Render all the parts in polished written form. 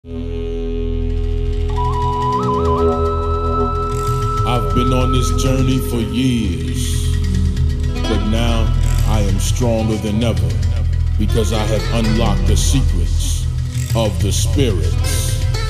I've been on this journey for years, but now I am stronger than ever because I have unlocked the secrets of the spirits.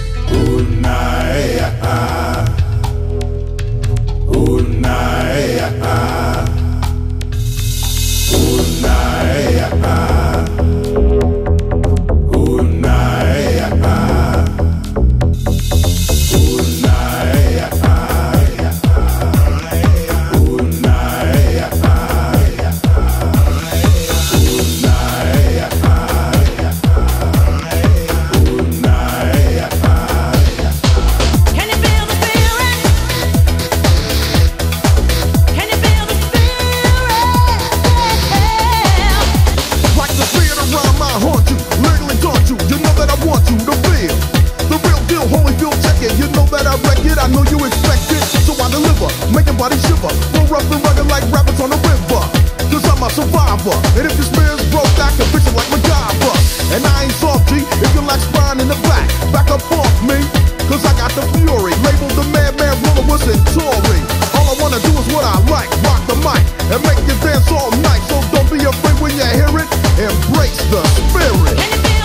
I know you expect it, so I deliver, make your body shiver, roll rough and rugged like rapids on a river. Cause I'm a survivor, and if your spirit's broke, I can fix it like MacGyver. And I ain't soft G, if you like spine in the back up off me. Cause I got the fury, labeled the madman ruler with Centauri. All I wanna do is what I like, rock the mic, and make you dance all night. So don't be afraid when you hear it, embrace the spirit.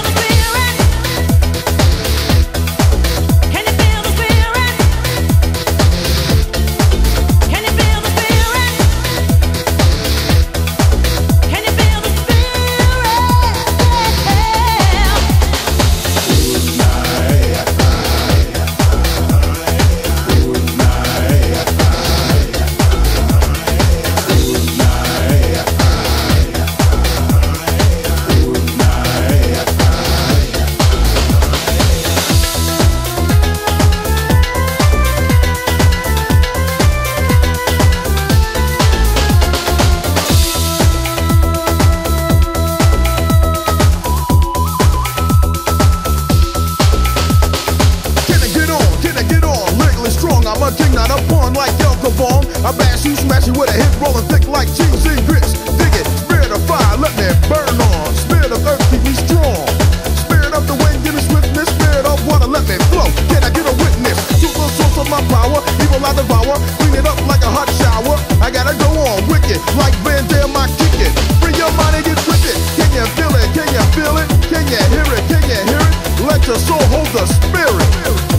I'm a king, not a pawn like El Gabon. I bash you, smash you with a hit, rolling thick like cheese and grits. Dig it, spirit of fire, let me burn on. Spirit of earth, keep me strong. Spirit of the wind, give me swiftness. Spirit of water, let me flow. Can I get a witness to the source of my power? Evil I devour, clean it up like a hot shower. I gotta go on wicked, like Van Damme, I kick it. Free your mind and get with it. Can you feel it? Can you feel it? Can you hear it? Can you hear it? Let your soul hold the spirit.